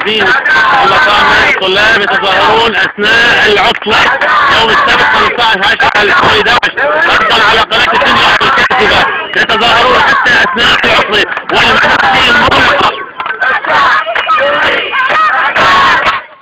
الموجودين في مقام الطلاب يتظاهرون أثناء العطلة يوم السبت 15/10/2011 ردا على قناة الدنيا الكاتبة، يتظاهرون حتى أثناء العطلة والمنافسين